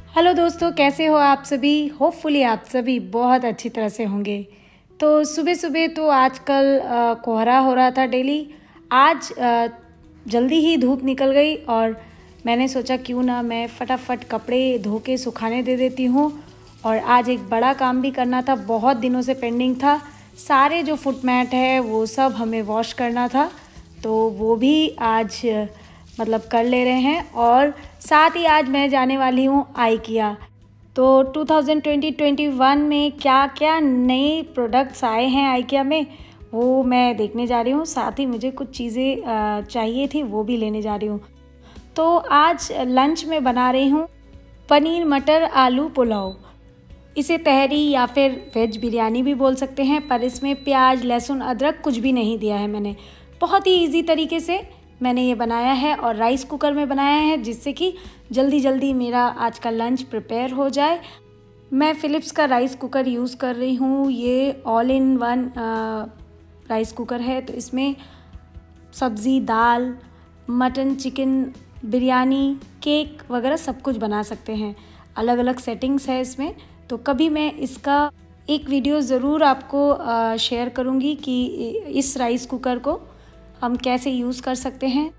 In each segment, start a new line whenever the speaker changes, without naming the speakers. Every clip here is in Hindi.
हेलो दोस्तों, कैसे हो आप सभी। होपफुली आप सभी बहुत अच्छी तरह से होंगे। तो सुबह सुबह तो आजकल कोहरा हो रहा था डेली। आज जल्दी ही धूप निकल गई और मैंने सोचा क्यों ना मैं फटाफट कपड़े धो के सुखाने दे देती हूँ। और आज एक बड़ा काम भी करना था, बहुत दिनों से पेंडिंग था। सारे जो फुट मैट है वो सब हमें वॉश करना था, तो वो भी आज मतलब कर ले रहे हैं। और साथ ही आज मैं जाने वाली हूँ IKEA। तो 2020-21 में क्या क्या नए प्रोडक्ट्स आए हैं IKEA में, वो मैं देखने जा रही हूँ। साथ ही मुझे कुछ चीज़ें चाहिए थी, वो भी लेने जा रही हूँ। तो आज लंच में बना रही हूँ पनीर मटर आलू पुलाव। इसे तहरी या फिर वेज बिरयानी भी बोल सकते हैं, पर इसमें प्याज लहसुन अदरक कुछ भी नहीं दिया है मैंने। बहुत ही इजी तरीके से मैंने ये बनाया है और राइस कुकर में बनाया है, जिससे कि जल्दी जल्दी मेरा आज का लंच प्रिपेयर हो जाए। मैं फ़िलिप्स का राइस कुकर यूज़ कर रही हूँ। ये all in one rice cooker है, तो इसमें सब्ज़ी, दाल, मटन, चिकन, बिरयानी, केक वगैरह सब कुछ बना सकते हैं। अलग अलग सेटिंग्स है इसमें, तो कभी मैं इसका एक वीडियो ज़रूर आपको शेयर करूँगी कि इस राइस कुकर को हम कैसे यूज़ कर सकते हैं।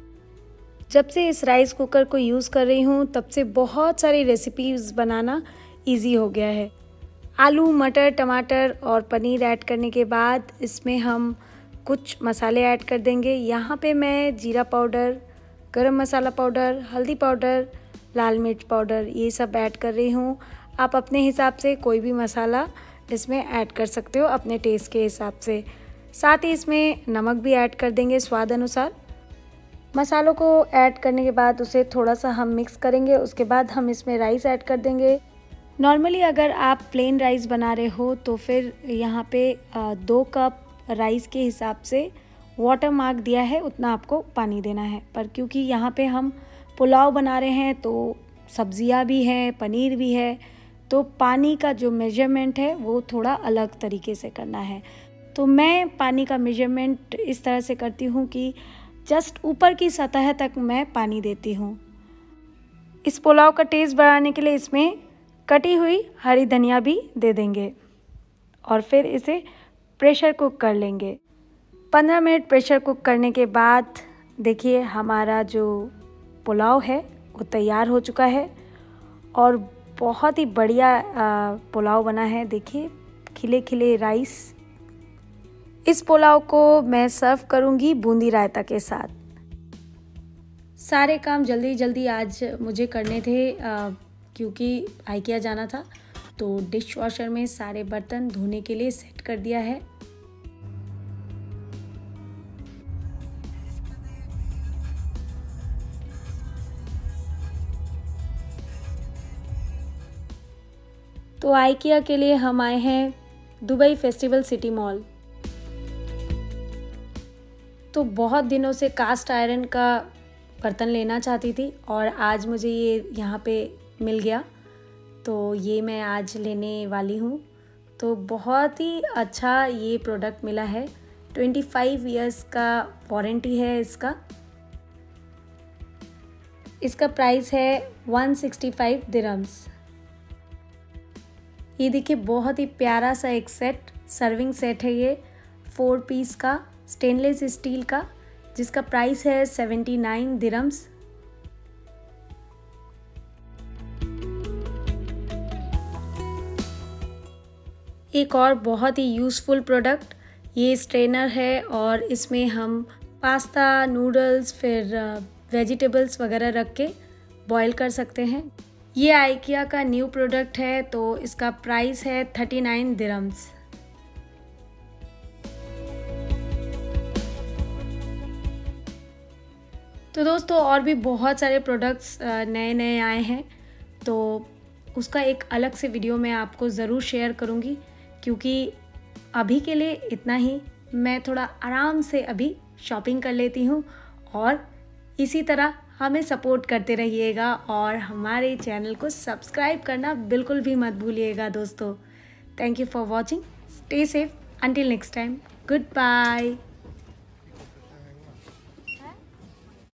जब से इस राइस कुकर को यूज़ कर रही हूँ तब से बहुत सारी रेसिपीज़ बनाना इजी हो गया है। आलू, मटर, टमाटर और पनीर ऐड करने के बाद इसमें हम कुछ मसाले ऐड कर देंगे। यहाँ पे मैं जीरा पाउडर, गरम मसाला पाउडर, हल्दी पाउडर, लाल मिर्च पाउडर ये सब ऐड कर रही हूँ। आप अपने हिसाब से कोई भी मसाला इसमें ऐड कर सकते हो अपने टेस्ट के हिसाब से। साथ ही इसमें नमक भी ऐड कर देंगे स्वाद अनुसार। मसालों को ऐड करने के बाद उसे थोड़ा सा हम मिक्स करेंगे। उसके बाद हम इसमें राइस ऐड कर देंगे। नॉर्मली अगर आप प्लेन राइस बना रहे हो तो फिर यहाँ पे 2 कप राइस के हिसाब से वाटर मार्क दिया है, उतना आपको पानी देना है। पर क्योंकि यहाँ पे हम पुलाव बना रहे हैं तो सब्जियाँ भी हैं, पनीर भी है, तो पानी का जो मेजरमेंट है वो थोड़ा अलग तरीके से करना है। तो मैं पानी का मेजरमेंट इस तरह से करती हूँ कि जस्ट ऊपर की सतह तक मैं पानी देती हूँ। इस पुलाव का टेस्ट बढ़ाने के लिए इसमें कटी हुई हरी धनिया भी दे देंगे और फिर इसे प्रेशर कुक कर लेंगे। 15 मिनट प्रेशर कुक करने के बाद देखिए हमारा जो पुलाव है वो तैयार हो चुका है और बहुत ही बढ़िया पुलाव बना है। देखिए खिले खिले राइस। इस पुलाव को मैं सर्व करूंगी बूंदी रायता के साथ। सारे काम जल्दी जल्दी आज मुझे करने थे क्योंकि IKEA जाना था, तो डिश वॉशर में सारे बर्तन धोने के लिए सेट कर दिया है। तो IKEA के लिए हम आए हैं दुबई फेस्टिवल सिटी मॉल। तो बहुत दिनों से कास्ट आयरन का बर्तन लेना चाहती थी और आज मुझे ये यहाँ पे मिल गया, तो ये मैं आज लेने वाली हूँ। तो बहुत ही अच्छा ये प्रोडक्ट मिला है। 25 इयर्स का वारंटी है इसका। इसका प्राइस है 165 दिरहम्स। ये देखिए बहुत ही प्यारा सा एक सेट, सर्विंग सेट है ये 4 पीस का, स्टेनलेस स्टील का, जिसका प्राइस है 79 दिरहम्स। एक और बहुत ही यूज़फुल प्रोडक्ट ये स्ट्रेनर है और इसमें हम पास्ता, नूडल्स, फिर वेजिटेबल्स वगैरह रख के बॉईल कर सकते हैं। ये IKEA का न्यू प्रोडक्ट है, तो इसका प्राइस है 39 दिरहम्स। तो दोस्तों और भी बहुत सारे प्रोडक्ट्स नए नए आए हैं, तो उसका एक अलग से वीडियो मैं आपको ज़रूर शेयर करूँगी। क्योंकि अभी के लिए इतना ही। मैं थोड़ा आराम से अभी शॉपिंग कर लेती हूँ और इसी तरह हमें सपोर्ट करते रहिएगा और हमारे चैनल को सब्सक्राइब करना बिल्कुल भी मत भूलिएगा दोस्तों। Thank you for watching. Stay safe until next time. Good bye.